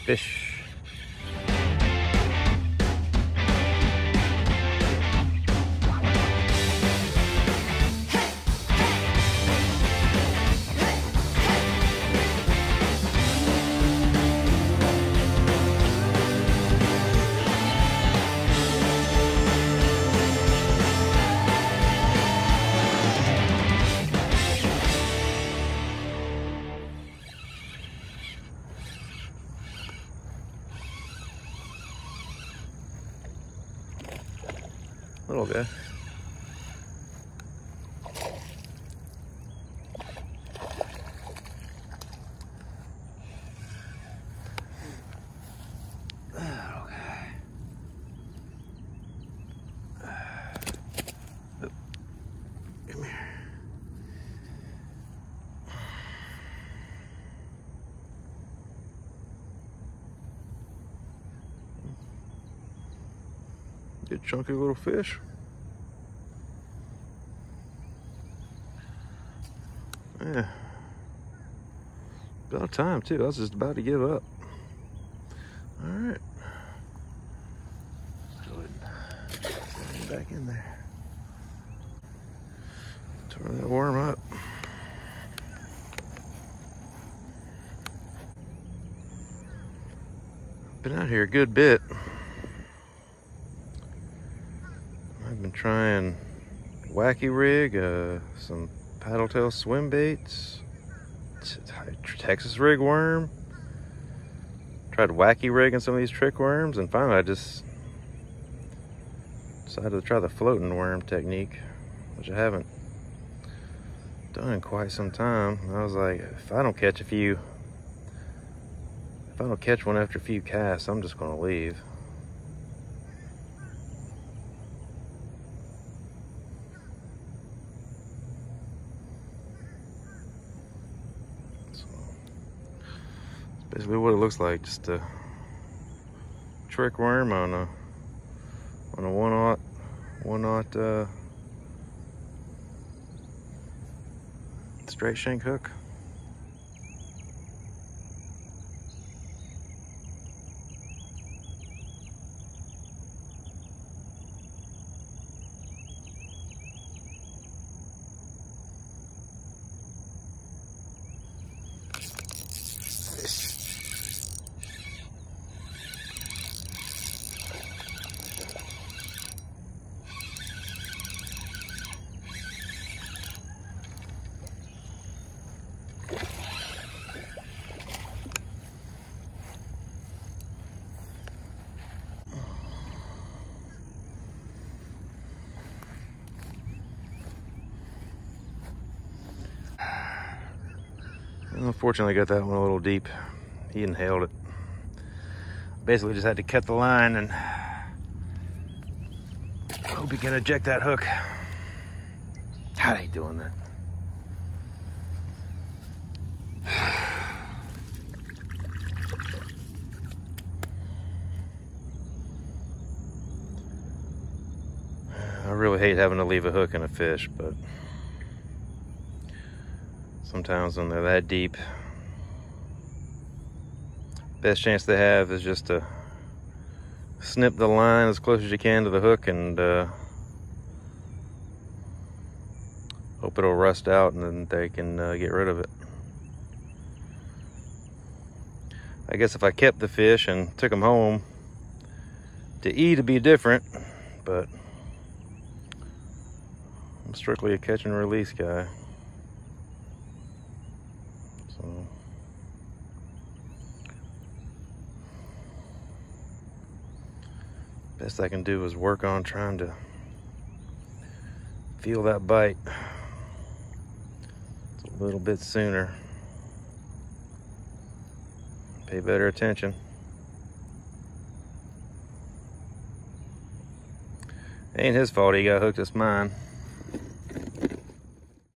Fish. Little guy. Come here. Good chunky little fish. Yeah. About time too. I was just about to give up. All right. Let's go ahead and back in there. Turn that worm up. Been out here a good bit. I've been trying wacky rig, some paddle tail swim baits, Texas rig worm. Tried wacky rigging some of these trick worms, and finally I just decided to try the floating worm technique, which I haven't done in quite some time. And I was like, if I don't catch one after a few casts, I'm just gonna leave. Basically what it looks like, just a trick worm on a 1/0 straight shank hook. Unfortunately, I got that one a little deep. He inhaled it. Basically, just had to cut the line and hope he can eject that hook. How they doing that? I really hate having to leave a hook in a fish, but sometimes when they're that deep, best chance they have is just to snip the line as close as you can to the hook and hope it'll rust out and then they can get rid of it. I guess if I kept the fish and took them home to eat, it'd be different, but I'm strictly a catch and release guy. So best I can do is work on trying to feel that bite a little bit sooner. Pay better attention. Ain't his fault he got hooked, it's mine.